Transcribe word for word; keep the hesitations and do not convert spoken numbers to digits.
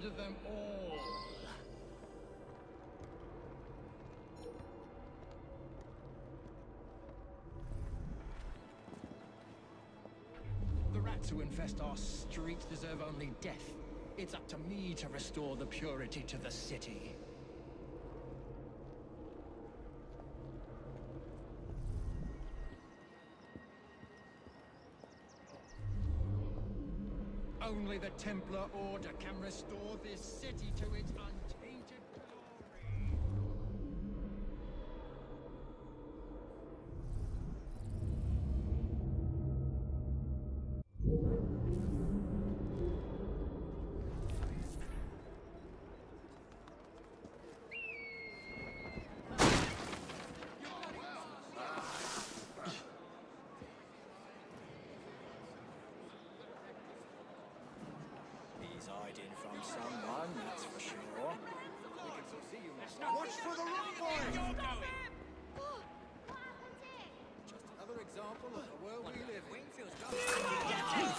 murder them all. The rats who infest our streets deserve only death. It's up to me to restore the purity to the city. Only the Templar Order can restore this city to its untainted glory. He's hiding from someone, that's for sure. Watch for the rock boy! Just another example of the world we live in.